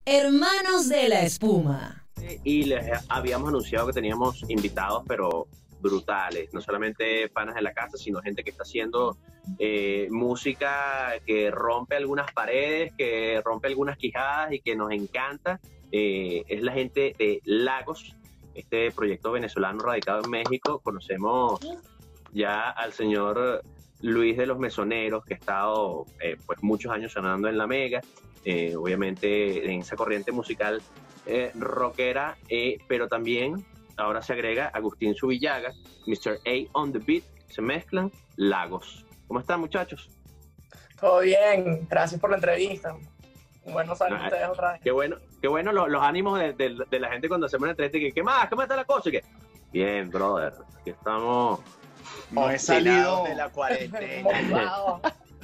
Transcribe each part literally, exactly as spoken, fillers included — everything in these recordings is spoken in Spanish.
Hermanos de la Espuma. Y les habíamos anunciado que teníamos invitados, pero brutales, no solamente panas de la casa, sino gente que está haciendo eh, música que rompe algunas paredes, que rompe algunas quijadas y que nos encanta. Eh, es la gente de Lagos, este proyecto venezolano radicado en México. Conocemos ya al señor Luis de los Mesoneros, que ha estado eh, pues muchos años sonando en La Mega, eh, obviamente en esa corriente musical eh, rockera, eh, pero también ahora se agrega Agustín Zubillaga, mister A on the Beat, se mezclan Lagos. ¿Cómo están, muchachos? Todo bien, gracias por la entrevista. Bueno, saben Ah, ustedes otra vez. Qué bueno, qué bueno los, los ánimos de, de, de la gente cuando hacemos una entrevista. Que, ¿qué más? ¿Cómo está la cosa? Y que, bien, brother, aquí estamos. No he salido de la cuarentena. Mojado.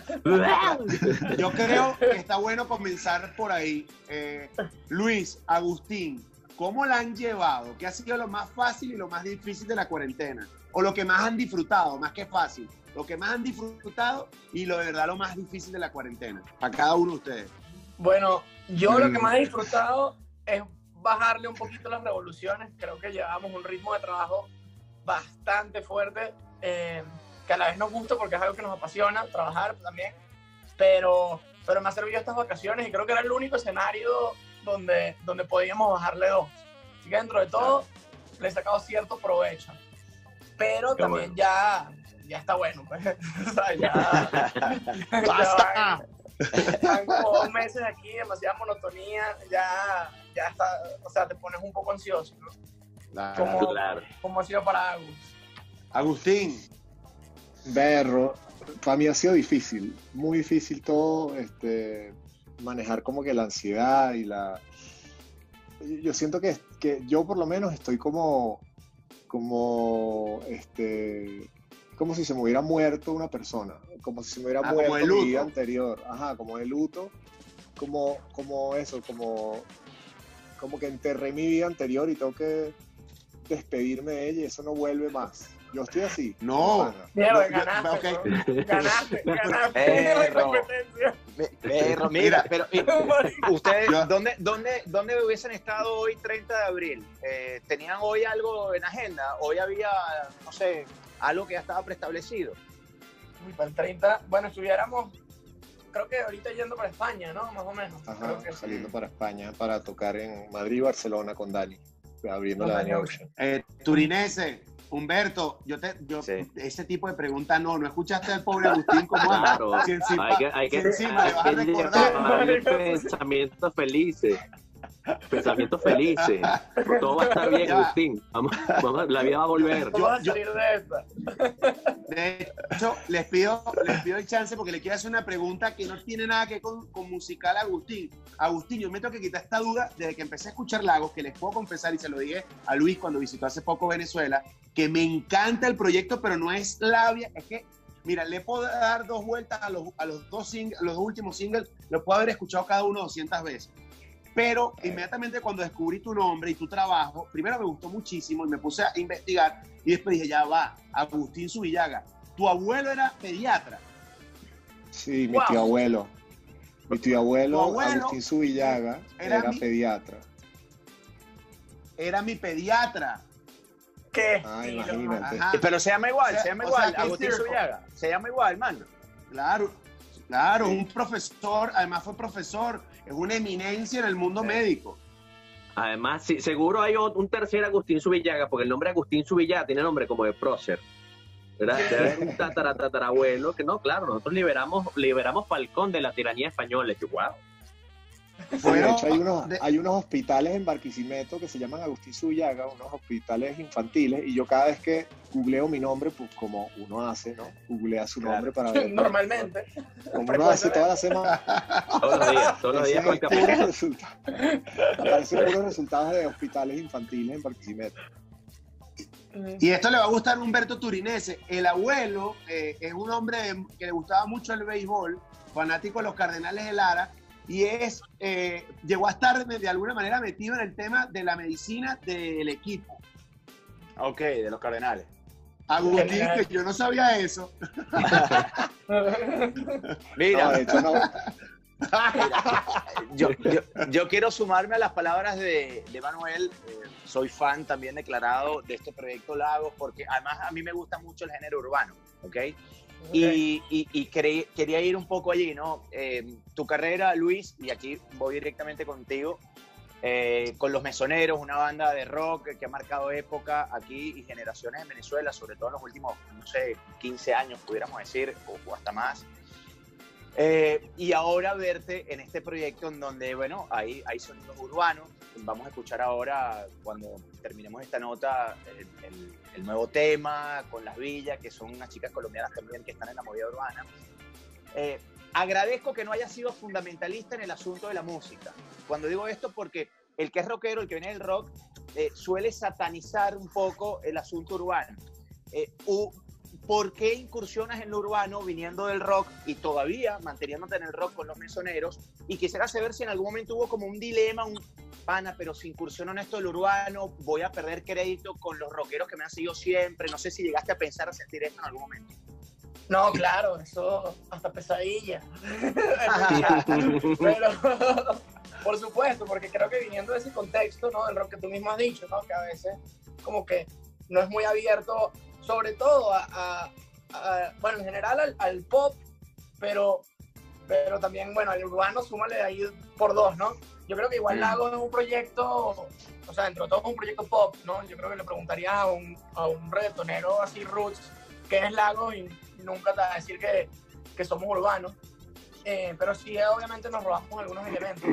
Yo creo que está bueno comenzar por ahí. Eh, Luis, Agustín, ¿cómo la han llevado? ¿Qué ha sido lo más fácil y lo más difícil de la cuarentena? O lo que más han disfrutado, más que fácil. Lo que más han disfrutado y lo de verdad lo más difícil de la cuarentena. A cada uno de ustedes. Bueno, yo Mm. lo que más he disfrutado es bajarle un poquito las revoluciones. Creo que llevamos un ritmo de trabajo bastante fuerte, eh, que a la vez nos gusta porque es algo que nos apasiona, trabajar también, pero, pero me ha servido estas vacaciones y creo que era el único escenario donde, donde podíamos bajarle dos. Así que dentro de todo le he sacado cierto provecho, pero Qué también bueno. ya, ya está bueno. Pues. O sea, ya, ya ¡Basta! van- Están como dos meses aquí, demasiada monotonía, ya, ya está, o sea, te pones un poco ansioso, ¿no? Claro. Como, Claro. como ha sido para Agus. Agustín, Berro, para mí ha sido difícil, muy difícil todo, este, manejar como que la ansiedad y la... Yo siento que, que yo por lo menos estoy como, como, este, como si se me hubiera muerto una persona, como si se me hubiera Ah, como muerto de mi luto. vida anterior, ajá, como de luto, como, como eso, como, como que enterré mi vida anterior y tengo que despedirme de ella y eso no vuelve más. Yo estoy así. no. pana. Mierda, No, yo- ganaste, ok. ¿no? Ganaste, ganaste Eh, la Ro. competencia. Berro, Mira. pero y- Ustedes, Yo- ¿dónde, dónde, ¿dónde hubiesen estado hoy treinta de abril? Eh, ¿Tenían hoy algo en agenda? ¿Hoy había, no sé, algo que ya estaba preestablecido? Uy, para el treinta, bueno, estuviéramos, creo que ahorita yendo para España, ¿no? Más o menos. Ajá, Creo que sí. saliendo para España para tocar en Madrid y Barcelona con Dani, abriendo la Dani Ocean. Eh, Turinese, Humberto, yo te, yo, Sí. ese tipo de preguntas no, no escuchaste al pobre Agustín como anda. Claro, Si encima, hay que, hay que, si encima le vas a hay que recordar. llevarle pensamientos felices. Pensamientos felices. Todo va a estar bien, Ya. Agustín. Vamos, vamos, la vida va a volver. Vamos a yo- salir de esta. De hecho, les pido, les pido el chance porque le quiero hacer una pregunta que no tiene nada que ver con, con musical a Agustín. Agustín, yo me tengo que quitar esta duda desde que empecé a escuchar Lagos, que les puedo confesar, y se lo dije a Luis cuando visitó hace poco Venezuela, que me encanta el proyecto, pero no es labia, es que, mira, le puedo dar dos vueltas a los, a los, dos, sing, a los dos últimos singles, los puedo haber escuchado cada uno doscientas veces. Pero inmediatamente cuando descubrí tu nombre y tu trabajo, primero me gustó muchísimo y me puse a investigar y después dije, ya va, Agustín Zubillaga, tu abuelo era pediatra. Sí, mi Wow. tío abuelo. Mi tío abuelo, Tu abuelo Agustín Zubillaga, era era, mi- pediatra. Era mi pediatra. ¿Qué? Ah, estilo, imagínate. Ajá. Pero se llama igual, O sea- se llama o igual, sea que Agustín circo. Zubillaga. Se llama igual, mano. Claro, claro, un profesor, además fue profesor, es una eminencia en el mundo Sí. médico. Además, sí, seguro hay ot- un tercer Agustín Zubillaga, porque el nombre Agustín Zubillaga tiene nombre como de prócer. ¿Verdad? Debe haber un tatara, tatarabuelo que no, claro, nosotros liberamos, liberamos Falcón de la tiranía española. Y que, wow. Sí, de Fueron hecho, hay unos, de- hay unos hospitales en Barquisimeto que se llaman Agustín Zubillaga, unos hospitales infantiles, y yo cada vez que googleo mi nombre, pues como uno hace, ¿no? Googlea su nombre para ver. Normalmente. Como uno hace toda la semana. Todos los días, todos los días con el Aparecen café. puros resultados. Aparecen puros resultados de hospitales infantiles en Barquisimeto. Y esto le va a gustar a Humberto Turinese. El abuelo eh, es un hombre que le gustaba mucho el béisbol, fanático de los Cardenales de Lara, y es eh, llegó a estar de, de alguna manera metido en el tema de la medicina del equipo. Ok, de los Cardenales. Agustín, Genial. que yo no sabía eso. Mira, No, de hecho, no, Yo, yo, yo quiero sumarme a las palabras de, de Manuel. Eh, soy fan también declarado de este proyecto Lagos, porque además a mí me gusta mucho el género urbano, ¿ok? okay. Y, y, y quería, quería ir un poco allí, ¿no? Eh, tu carrera, Luis, y aquí voy directamente contigo, eh, con Los Mesoneros, una banda de rock que ha marcado época aquí y generaciones en Venezuela, sobre todo en los últimos, no sé, quince años, pudiéramos decir, o, o hasta más. Eh, y ahora verte en este proyecto en donde, bueno, hay, hay sonidos urbanos. Vamos a escuchar ahora, cuando terminemos esta nota, el, el, el nuevo tema con Las Villas, que son unas chicas colombianas también que están en la movida urbana. Eh, agradezco que no haya sido fundamentalista en el asunto de la música. Cuando digo esto, porque el que es rockero, el que viene del rock, eh, suele satanizar un poco el asunto urbano. Eh, u, ¿Por qué incursionas en lo urbano viniendo del rock y todavía manteniéndote en el rock con Los Mesoneros? Y quisiera saber si en algún momento hubo como un dilema, un pana, pero si incursiono en esto del urbano, voy a perder crédito con los rockeros que me han seguido siempre. No sé si llegaste a pensar a sentir esto en algún momento. No, claro, eso hasta pesadilla. Pero, por supuesto, porque creo que viniendo de ese contexto, ¿no? Del rock que tú mismo has dicho, ¿no? Que a veces como que no es muy abierto, sobre todo a, a, a bueno, en general al, al pop, pero, pero también, bueno, al urbano súmale ahí por dos, ¿no? Yo creo que igual Lagos es un proyecto, o sea, entre todos es un proyecto pop, ¿no? Yo creo que le preguntarías a un, a un reggaetonero así roots qué es Lagos y nunca te va a decir que, que somos urbanos, eh, pero sí, obviamente nos robamos algunos elementos.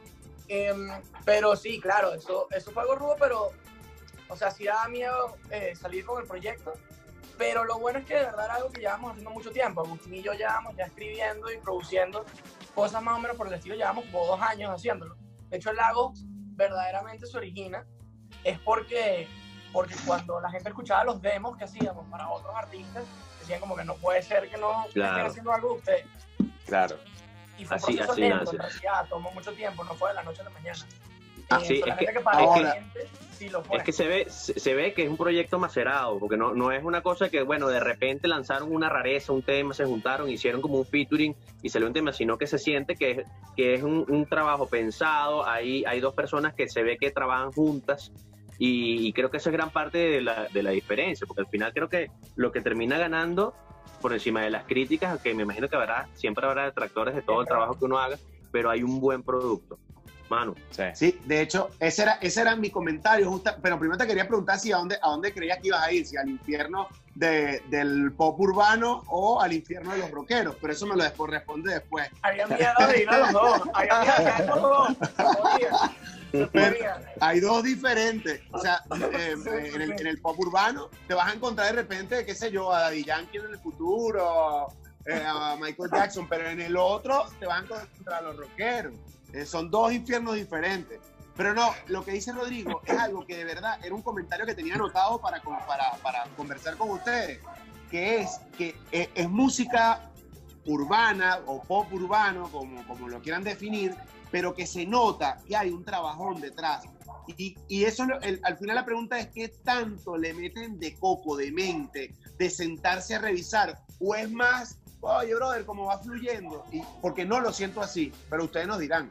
Eh, pero sí, claro, eso, eso fue algo rudo, pero, o sea, sí daba miedo eh, salir con el proyecto, pero lo bueno es que de verdad era algo que llevamos haciendo mucho tiempo. Agustín y yo llevamos ya escribiendo y produciendo cosas más o menos por el estilo, llevamos como dos años haciéndolo. De hecho, el Lagos verdaderamente se origina es porque, porque cuando la gente escuchaba los demos que hacíamos para otros artistas, decían como que no puede ser que no Claro. estén haciendo algo de ustedes. Claro. Y fue un Así- proceso así lento, nace. en realidad, tomó mucho tiempo, no fue de la noche a la mañana. Así, Eh, es solamente que- que para ahora- la gente sí lo fue. Es que se ve, se, se ve que es un proyecto macerado, porque no, no es una cosa que, bueno, de repente lanzaron una rareza, un tema, se juntaron, hicieron como un featuring y salió un tema, sino que se siente que es, que es un, un trabajo pensado. Hay, hay dos personas que se ve que trabajan juntas y, y creo que esa es gran parte de la, de la diferencia, porque al final creo que lo que termina ganando por encima de las críticas, que me imagino que habrá, siempre habrá detractores de todo el trabajo que uno haga, pero hay un buen producto. Manu. Sí. Sí, de hecho, ese era, ese era mi comentario, justa, pero primero te quería preguntar si a dónde, a dónde creías que ibas a ir, si al infierno de, del pop urbano o al infierno de los rockeros, pero eso me lo después responde después. Había miedo de ir a los dos, había miedo de caer por los dos. Se podía, se podía. Hay dos diferentes, o sea, eh, eh, en, el, en el pop urbano te vas a encontrar de repente, qué sé yo, a Daddy Yankee en el futuro, eh, a Michael Jackson, pero en el otro te vas a encontrar a los rockeros. Eh, son dos infiernos diferentes. Pero no, lo que dice Rodrigo es algo que de verdad era un comentario que tenía anotado para, para, para conversar con ustedes, que es que es, es música urbana o pop urbano, como, como lo quieran definir, pero que se nota que hay un trabajón detrás. Y, y eso, el, al final la pregunta es qué tanto le meten de coco, de mente, de sentarse a revisar, o es más, oye, brother, cómo va fluyendo, y, porque no lo siento así, pero ustedes nos dirán.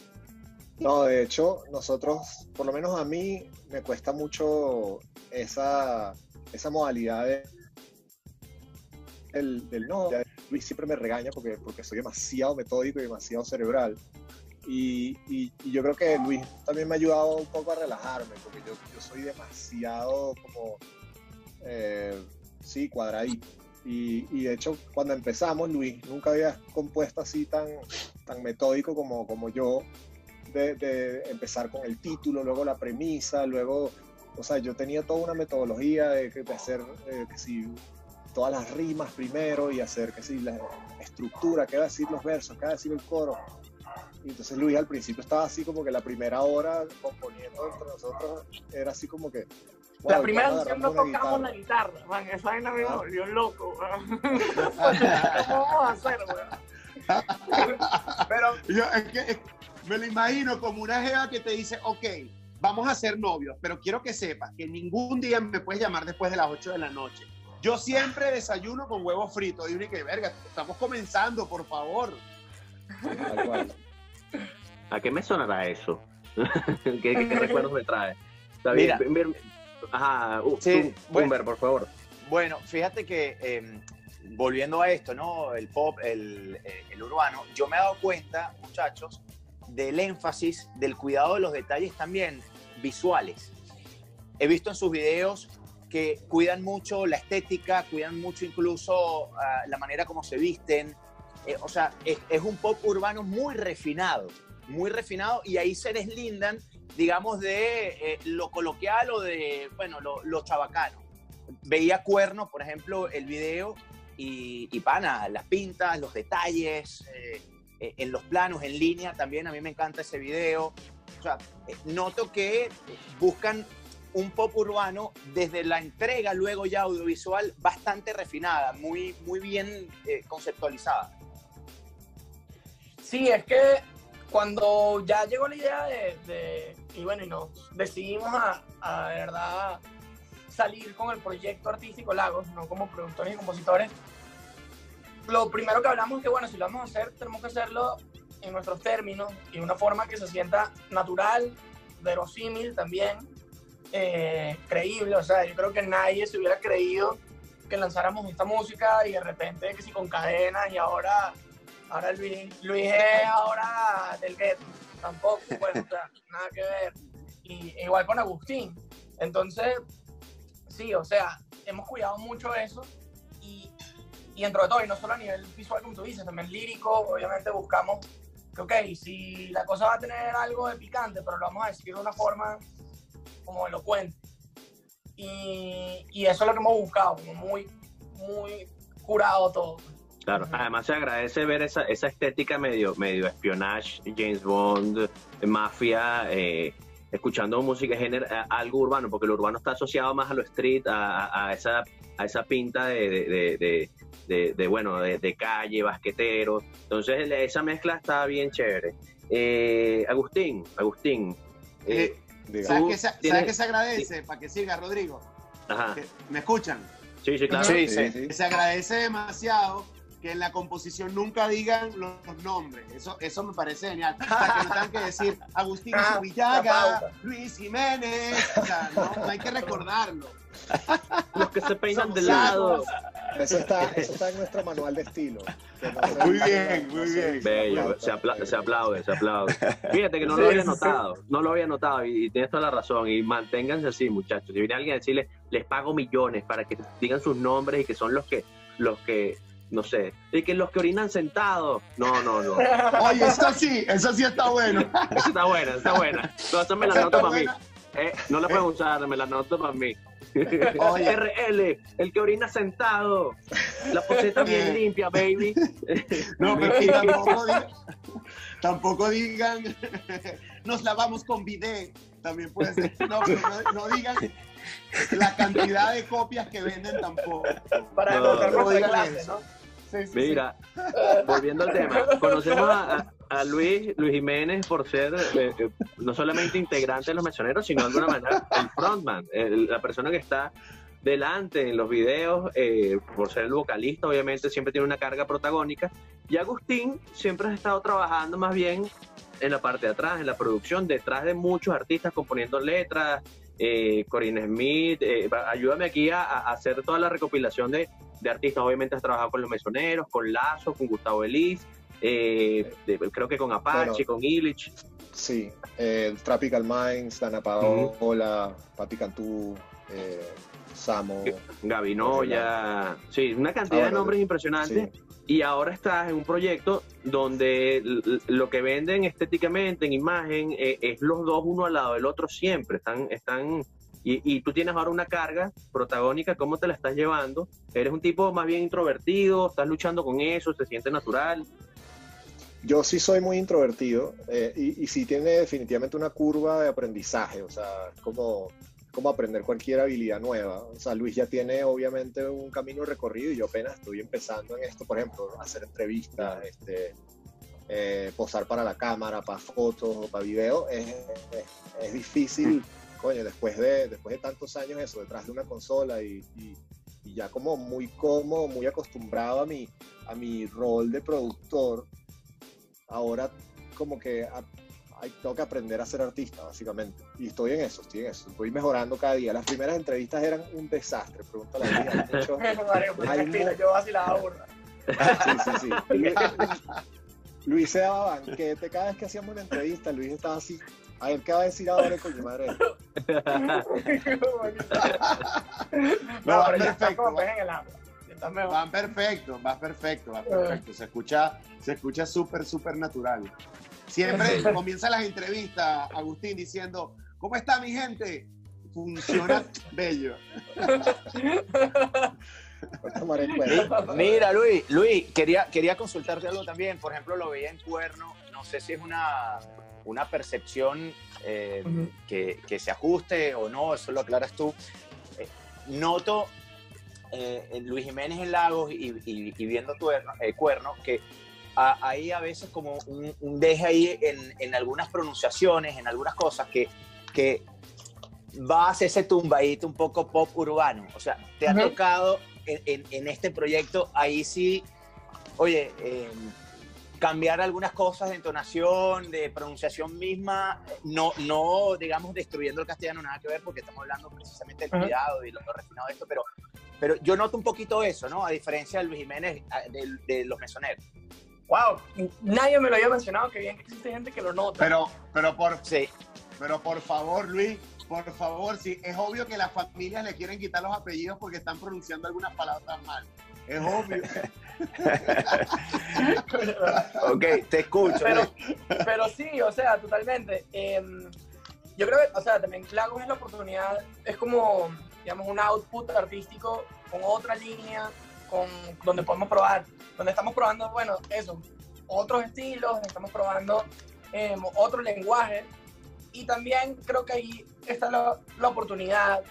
No, de hecho, nosotros, por lo menos a mí, me cuesta mucho esa, esa modalidad de, del, del no. Ya Luis siempre me regaña porque, porque soy demasiado metódico y demasiado cerebral. Y, y, y yo creo que Luis también me ha ayudado un poco a relajarme, porque yo, yo soy demasiado como, eh, sí, cuadradito. Y, y de hecho, cuando empezamos, Luis nunca había compuesto así tan, tan metódico como, como yo, de, de empezar con el título, luego la premisa, luego, o sea, yo tenía toda una metodología de, de hacer, eh, que si, todas las rimas primero y hacer, que si, la estructura, qué va a decir los versos, qué va a decir el coro. Y entonces Luis al principio estaba así como que la primera hora componiendo entre nosotros era así como que... Wow, la primera vamos canción no agarrando una tocamos guitarra. la guitarra, man, esa vaina me Ah. volvió loco, weón. ¿Cómo vamos a hacer, weón? Pero, Yo, es que, es- me lo imagino como una jeva que te dice, ok, vamos a ser novios, pero quiero que sepas que ningún día me puedes llamar después de las ocho de la noche. Yo siempre desayuno con huevos fritos. Y uno que, verga, estamos comenzando, por favor. Tal cual. ¿A qué me sonará eso? ¿Qué, qué recuerdos me trae? Está bien. Mira. Ajá, uh, Sí, tú, bueno. Humber, por favor. Bueno, fíjate que eh, volviendo a esto, ¿no? El pop, el, el urbano, yo me he dado cuenta, muchachos, del énfasis, del cuidado de los detalles también visuales. He visto en sus videos que cuidan mucho la estética, cuidan mucho incluso uh, la manera como se visten. Eh, o sea, es, es un pop urbano muy refinado, muy refinado, y ahí se deslindan, digamos, de eh, lo coloquial o de, bueno, lo, lo chabacano. Veía Cuerno, por ejemplo, el video, y, y pana, las pintas, los detalles, eh, eh, en los planos, en línea, también a mí me encanta ese video. O sea, eh, noto que buscan un pop urbano desde la entrega luego ya audiovisual bastante refinada, muy, muy bien eh, conceptualizada. Sí, es que cuando ya llegó la idea de, de y bueno, y nos decidimos a, a de verdad salir con el proyecto artístico Lagos, no como productores y compositores, lo primero que hablamos es que, bueno, si lo vamos a hacer, tenemos que hacerlo en nuestros términos y de una forma que se sienta natural, verosímil también, eh, creíble. O sea, yo creo que nadie se hubiera creído que lanzáramos esta música y de repente que si con cadenas y ahora, ahora Luis, Luis es ahora del gueto, tampoco, pues, o sea, nada que ver. Y igual con Agustín. Entonces, sí, o sea, hemos cuidado mucho eso y, y dentro de todo, y no solo a nivel visual como tú dices, también lírico, obviamente buscamos que, ok, si la cosa va a tener algo de picante, pero lo vamos a decir de una forma como elocuente. Y, y eso es lo que hemos buscado, como muy, muy curado todo. Claro, uh-huh. Además se agradece ver esa, esa estética medio, medio espionage, James Bond, mafia, eh, escuchando música género, algo urbano, porque lo urbano está asociado más a lo street, a, a, esa, a esa pinta de, de, de, de, de, de bueno, de, de calle, basquetero. Entonces esa mezcla está bien chévere. Eh, Agustín, Agustín. Eh, eh, ¿Sabes qué se, ¿sabes qué se agradece? Sí. Para que siga, Rodrigo. Ajá. ¿Me escuchan? Sí, sí, claro. Sí, sí, sí. Se agradece demasiado que en la composición nunca digan los nombres. Eso, eso me parece genial. O sea, que no tengan que decir Agustín ah, Zubillaga, Luis Jiménez. O sea, no, no hay que recordarlo. Los que se peinan de lado. Eso está, eso está en nuestro manual de estilo. No muy bien, muy bien. Bello, se, apla se aplaude, se aplaude. Fíjate que no sí, lo había notado, sí. no lo había notado y, y tienes toda la razón. Y manténganse así, muchachos. Si viene alguien a decirles, les pago millones para que digan sus nombres y que son los que, los que no sé, y que los que orinan sentados. No, no, no. Oye, eso sí, eso sí está bueno. Eso está buena, está buena. Entonces me la anoto para mí. Eh, no la puedo usar, me la anoto para mí. Oye. R L, el que orina sentado. La poseta bien limpia, baby. No, pero tampoco digan, tampoco digan nos lavamos con bidet. También puede ser. No, pero no, no digan la cantidad de copias que venden tampoco. Para no, demostrar no nuestra clase, ¿no? Sí, sí, Mira, sí. volviendo al tema, conocemos a, a Luis, Luis Jiménez por ser eh, eh, no solamente integrante de Los Mesoneros, sino de alguna manera el frontman, el, la persona que está delante en los videos, eh, por ser el vocalista, obviamente siempre tiene una carga protagónica. Y Agustín siempre ha estado trabajando más bien en la parte de atrás, en la producción, detrás de muchos artistas componiendo letras. Eh, Corinne Smith, eh, ayúdame aquí a, a hacer toda la recopilación de, de artistas. Obviamente has trabajado con Los Mesoneros, con Lazo, con Gustavo Elis, eh, de, creo que con Apache, bueno, con Illich. Sí, eh, Tropical Minds, Dana Paola, uh-huh. Papi Cantú, eh, Samo, Gavinoya, sí, una cantidad ah, de nombres impresionantes. Sí. Y ahora estás en un proyecto donde lo que venden estéticamente en imagen eh, es los dos uno al lado del otro siempre. Están, están y, y tú tienes ahora una carga protagónica. ¿Cómo te la estás llevando? ¿Eres un tipo más bien introvertido? ¿Estás luchando con eso? ¿Se siente natural? Yo sí soy muy introvertido eh, y, y sí tiene definitivamente una curva de aprendizaje. O sea, como... como aprender cualquier habilidad nueva. O sea, Luis ya tiene obviamente un camino recorrido y yo apenas estoy empezando en esto, por ejemplo, hacer entrevistas, este, eh, posar para la cámara, para fotos o para video, es, es, es difícil, coño, después de, después de tantos años eso, detrás de una consola y, y, y ya como muy cómodo, muy acostumbrado a mi, a mi rol de productor, ahora como que a, hay, tengo que aprender a ser artista, básicamente. Y estoy en eso, estoy en eso. Estoy mejorando cada día. Las primeras entrevistas eran un desastre, pregúntale a mí. Hay mucho, Mario, pues, hay tranquilo, mu- yo vacilaba burda. Sí, sí, sí. Luis, Luis se daba banquete. Cada vez que hacíamos una entrevista, Luis estaba así. A ver, ¿qué va a decir ahora, coño madre? No, No, pero ya está perfecto. como pez en el agua. Ya está mejor. Van perfecto, va perfecto, va perfecto. Se escucha, se escucha súper, súper natural. Siempre comienza las entrevistas, Agustín, diciendo, ¿cómo está mi gente? Funciona bello. Voy a tomar en cuenta. Mira, Luis, Luis, quería, quería consultarte algo también. Por ejemplo, lo veía en Cuerno. No sé si es una, una percepción eh, Ujú. que, que se ajuste o no, eso lo aclaras tú. Eh, noto eh, en Luis Jiménez en Lagos y, y, y viendo Tuerno, eh, Cuerno que a, hay a veces como un, un deje ahí en, en algunas pronunciaciones, en algunas cosas que, que va a hacer ese tumbadito un poco pop urbano. O sea, te ha Ujú. tocado en, en, en este proyecto, ahí sí, oye, eh, cambiar algunas cosas de entonación, de pronunciación misma, no, no, digamos, destruyendo el castellano, nada que ver, porque estamos hablando precisamente del Ujú. cuidado y lo, lo refinado de esto, pero, pero yo noto un poquito eso, ¿no? A diferencia de Luis Jiménez, a- de, de los mesoneros. Wow, nadie me lo había mencionado, que bien que existe gente que lo nota. Pero, pero, por, Sí. pero por favor, Luis, por favor, sí, es obvio que las familias le quieren quitar los apellidos porque están pronunciando algunas palabras mal. Es obvio. Ok, te escucho. pero, Luis. pero sí, o sea, totalmente. Eh, yo creo que, o sea, también Lagos es la oportunidad, es como, digamos, un output artístico con otra línea, con, donde podemos probar, donde estamos probando, bueno, eso, otros estilos, estamos probando eh, otro lenguaje, y también creo que ahí está la, la oportunidad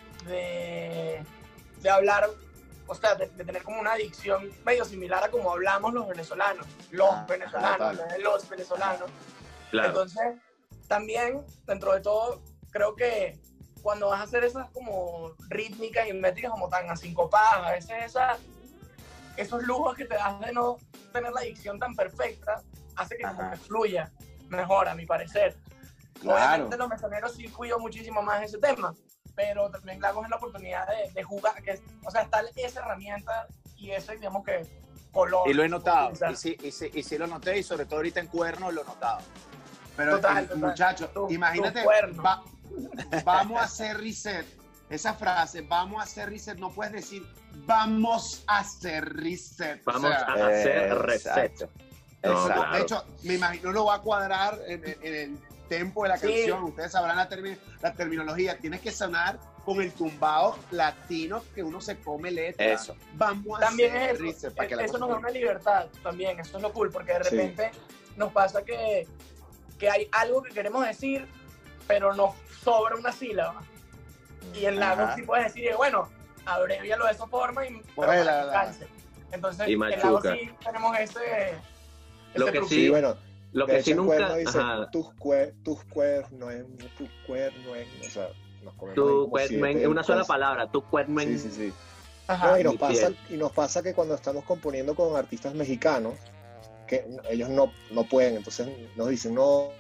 de, de hablar, o sea, de, de tener como una dicción medio similar a como hablamos los venezolanos, los Ah, venezolanos, total. los venezolanos. Claro. Entonces, también, dentro de todo, creo que cuando vas a hacer esas como rítmicas y métricas como tan asincopadas, a veces esa, esos lujos que te das de no tener la dicción tan perfecta, hace que como Ajá. que fluya mejor, a mi parecer. Claro. Obviamente los mesoneros sí cuido muchísimo más ese tema, pero también Lagos es la oportunidad de, de jugar, que, o sea, está esa herramienta y ese, digamos que, color. Y lo he notado, utilizar. y sí, y, sí, y sí lo noté, y sobre todo ahorita en Cuerno lo he notado. Pero, Total, eh, total. muchachos, Tu- imagínate, tu cuerno. va- vamos a hacer reset. Esa frase, vamos a hacer reset, no puedes decir, vamos a hacer reset. O Vamos sea, a hacer reset. Exacto. No, Exacto. claro. De hecho, me imagino lo va a cuadrar en, en- en el tempo de la Sí. canción. Ustedes sabrán la, termi- la terminología. Tienes que sonar con el tumbado latino que uno se come letra. Eso. Vamos a También hacer es eso, reset para que la eso cosa nos da una libertad también, eso es lo cool, porque de Sí. repente nos pasa que, que hay algo que queremos decir, pero nos sobra una sílaba. Y en Lagos Ajá. sí puedes decir, bueno, abrevialo de esa forma y pero Pues, para la- que la- calce. Entonces, Y en Lagos machuca. sí tenemos ese, Lo ese que truquito. sí, Sí, bueno, Lo de que hecho, sí en nunca... Cuerno dice, ajá. tus cuer, tus cuer, no es, tus cuer, no es, o sea, nos comemos ahí Tu como cuermen, siete una sola cosas. palabra, tu cuermen. Sí, sí, sí. Ajá. No, y, nos Mi pasa, piel. y nos pasa que cuando estamos componiendo con artistas mexicanos, que ellos no, no pueden, entonces nos dicen, no,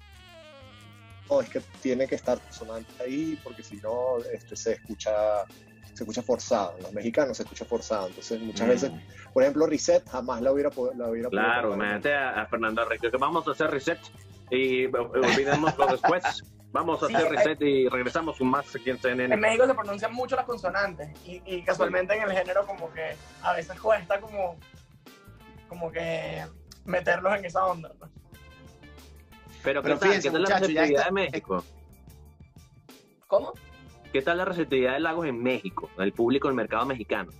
no, es que tiene que estar sonante ahí, porque si no, este, se escucha se escucha forzado. En los mexicanos se escucha forzado. Entonces, muchas Mm. veces, por ejemplo, Reset jamás la hubiera, pod- la hubiera podido Claro, cantar. imagínate a, a Fernando Enrique, que vamos a hacer reset y olvidémoslo después. Vamos a Sí, hacer hay- reset y regresamos con más aquí en C N En N. México se pronuncian mucho las consonantes y, y casualmente en el género como que a veces cuesta como, como que meterlos en esa onda, ¿no? Pero, ¿qué Pero tal? fíjense, ¿Qué tal la muchachos, ya receptividad está- de México? ¿Cómo? ¿Qué tal la receptividad de Lagos en México, el público del mercado mexicano?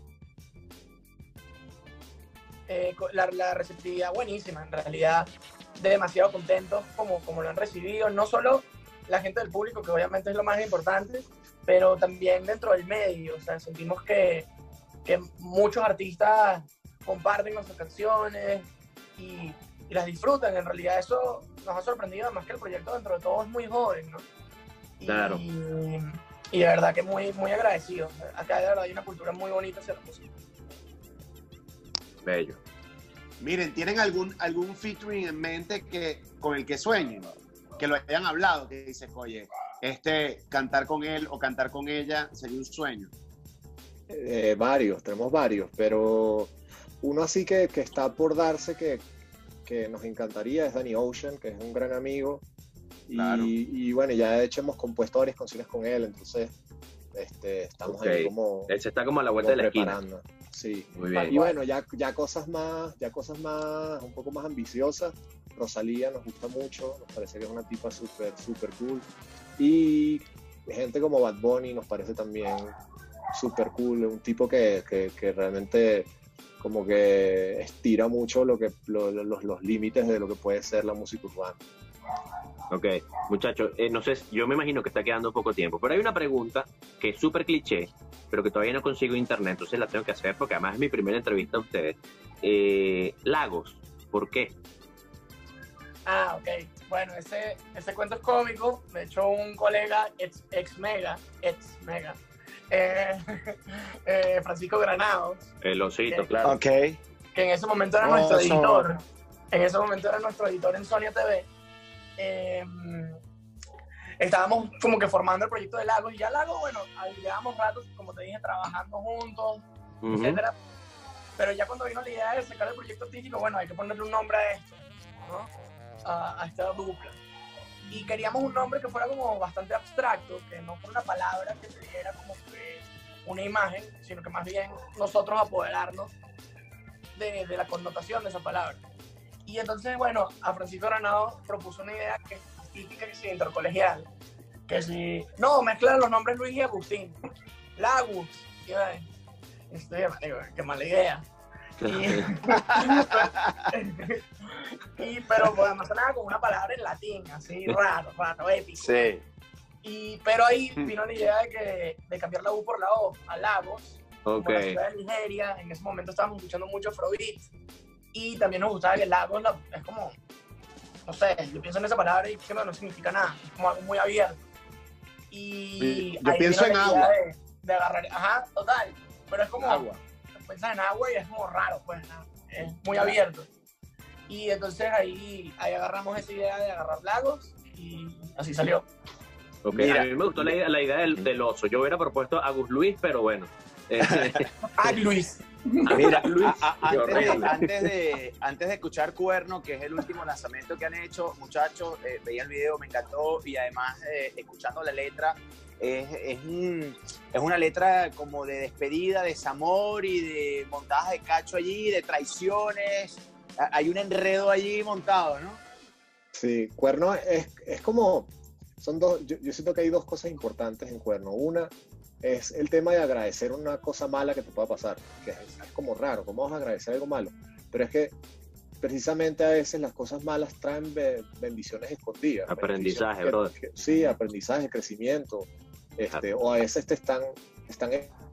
Eh, co- la, la receptividad buenísima, en realidad demasiado contentos como, como lo han recibido, no solo la gente del público, que obviamente es lo más importante, pero también dentro del medio, o sea, sentimos que, que muchos artistas comparten nuestras canciones y, y las disfrutan, en realidad eso nos ha sorprendido, además que el proyecto dentro de todo es muy joven, ¿no? Y, Claro. y de verdad que muy, muy agradecido, acá de verdad hay una cultura muy bonita hacia la música. Bello. Miren, ¿tienen algún, algún featuring en mente que, con el que sueñen? Que lo hayan hablado, que dices, oye, este, cantar con él o cantar con ella sería un sueño. Eh, varios, tenemos varios, pero uno así que, que está por darse que, que nos encantaría es Danny Ocean, que es un gran amigo. Claro. Y, y bueno, ya de hecho hemos compuesto varias canciones con él, entonces este, estamos Okay. ahí como, Él se está como a la vuelta como de la esquina. preparando. Sí. Muy bien. Y bueno, ya, ya cosas más, ya cosas más, un poco más ambiciosas. Rosalía nos gusta mucho, nos parece que es una tipa súper, súper cool. Y gente como Bad Bunny nos parece también súper cool, un tipo que, que, que realmente como que estira mucho lo que, lo, los, los límites de lo que puede ser la música urbana. Ok, muchachos, eh, no sé, yo me imagino que está quedando poco tiempo, pero hay una pregunta que es súper cliché, pero que todavía no consigo internet, entonces la tengo que hacer porque además es mi primera entrevista a ustedes. Eh, Lagos, ¿por qué? Ah, ok. Bueno, ese, ese cuento es cómico. De hecho, un colega ex, ex mega, ex mega, eh, eh, Francisco Granados, El osito, Ok. claro. Ok. que en ese momento era nuestro Oso. editor, en ese momento era nuestro editor en Sonia T V. Eh, estábamos como que formando el proyecto de Lagos, y ya Lagos, bueno, ahí llevamos ratos, como te dije, trabajando juntos, Ujú. etcétera. Pero ya cuando vino la idea de sacar el proyecto artístico, bueno, hay que ponerle un nombre a esto, ¿no? A, a esta dupla. Y queríamos un nombre que fuera como bastante abstracto, que no fuera una palabra que te diera como que una imagen, sino que más bien nosotros apoderarnos de, de la connotación de esa palabra. Y entonces, bueno, a Francisco Granado propuso una idea que es típica, que es intercolegial, que si, no, mezclan los nombres Luis y Agustín, Lagos, y yo, ay, estoy, digo, qué mala idea. Y, y, pero pues, además sonaba como una palabra en latín, así raro, raro, épico. Sí. Y, pero ahí vino la idea de, que, de cambiar la U por la O a Lagos, Ok. como la ciudad de Nigeria. En ese momento estábamos escuchando mucho Afrobeat y también nos gustaba que Lagos la- es como, no sé, yo pienso en esa palabra y que no, no significa nada, es como algo muy abierto. Y Yo ahí pienso vino en la agua. idea De, de agarrar, ajá, total, pero es como, Agua. piensas en agua y es como raro, pues, ¿no? Es muy abierto. Y entonces ahí, ahí agarramos esa idea de agarrar Lagos y así salió. Ok, Mira. a mí me gustó la idea, la idea del, del oso. Yo hubiera propuesto a Gus Luis, pero bueno. Eh, ¡Ah, Luis! Mira, Luis, a- a- qué antes, de, horrible. antes, de, antes de escuchar Cuerno, que es el último lanzamiento que han hecho, muchachos, eh, veía el video, me encantó, y además eh, escuchando la letra, es, es, un- es una letra como de despedida, desamor y de montadas de cacho allí, de traiciones. A- Hay un enredo allí montado, ¿no? Sí, Cuerno es, es como, son dos, yo, yo siento que hay dos cosas importantes en Cuerno. Una es el tema de agradecer una cosa mala que te pueda pasar, que es, es como raro, ¿cómo vas a agradecer algo malo? Pero es que precisamente a veces las cosas malas traen be- bendiciones escondidas. Aprendizaje, bendiciones brother. que- que- sí, aprendizaje, crecimiento, este, o a veces te están, están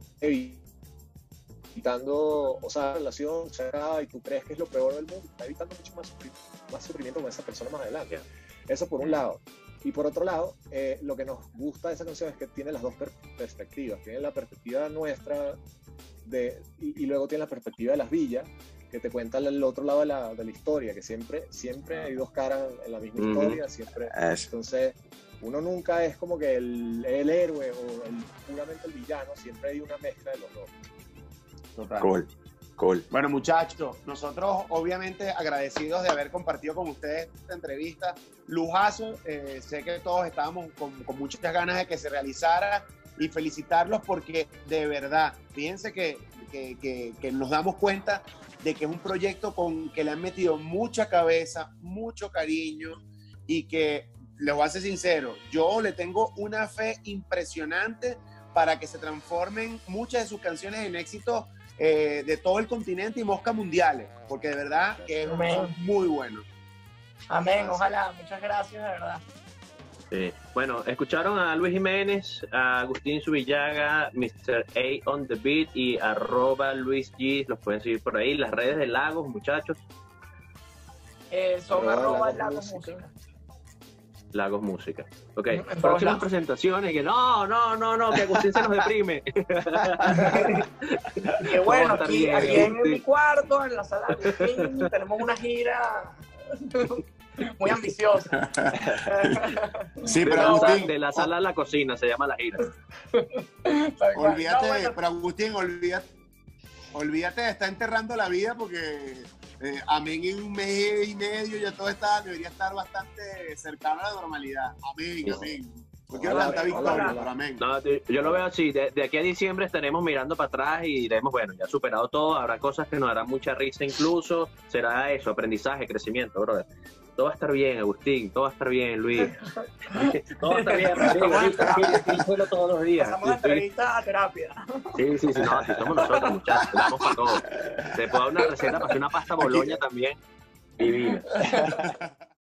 evitando, o sea, la relación se acaba y tú crees que es lo peor del mundo, está evitando mucho más, sufri- más sufrimiento con esa persona más adelante. Eso por un lado. Y por otro lado, eh, lo que nos gusta de esa canción es que tiene las dos per- perspectivas. Tiene la perspectiva nuestra de, y, y luego tiene la perspectiva de las villas, que te cuenta el otro lado de la, de la historia, que siempre, siempre hay dos caras en la misma Ujú. historia. Siempre, Eso. entonces, uno nunca es como que el, el héroe o el, puramente el villano, siempre hay una mezcla de los dos. Total. Cool, cool. Bueno, muchachos, nosotros obviamente agradecidos de haber compartido con ustedes esta entrevista. Lujazo, eh, sé que todos estábamos con, con muchas ganas de que se realizara y felicitarlos porque de verdad, fíjense que, que, que, que nos damos cuenta de que es un proyecto con que le han metido mucha cabeza, mucho cariño y que, les voy a ser sincero, yo le tengo una fe impresionante para que se transformen muchas de sus canciones en éxitos eh, de todo el continente y moscas mundiales, porque de verdad que Amén. son muy buenos. Amén, ojalá. Muchas gracias, de verdad. Sí. Bueno, escucharon a Luis Jiménez, a Agustín Subillaga, mister A on the Beat y arroba Luis G. Los pueden seguir por ahí. Las redes de Lagos, muchachos. Eh, son Arroba arroba Lagos Lagos Música. Música. Lagos Música. Ok, En todos próximas lados. presentaciones, que no, no, no, no, que Agustín se nos deprime. Que bueno, Todo está aquí, bien, aquí en Agustín. mi cuarto, en la sala de Agustín, tenemos una gira muy ambiciosa. Sí, De pero la, Agustín, sala, de la sala a la cocina se llama la gira. Tal cual. olvídate, No, bueno, pero Agustín, olvídate, olvídate de estar enterrando la vida porque eh, amén en un mes y medio ya todo está, debería estar bastante cercano a la normalidad. Amén, amén. No quiero Ojalá, tanta victoria, ojalá. pero amén. No, yo yo lo veo así, de, de aquí a diciembre estaremos mirando para atrás y diremos, bueno, ya superado todo, habrá cosas que nos darán mucha risa incluso, será eso, aprendizaje, crecimiento, brother. Todo va a estar bien, Agustín, todo va a estar bien, Luis. Todo va a estar bien, Rodrigo, Luis, tranquilo, díselo todos los días. pasamos la entrevista a terapia. Sí, sí, sí, no, así somos nosotros, muchachos, damos para todo. Te puedo dar una receta para hacer una pasta boloña también, divina.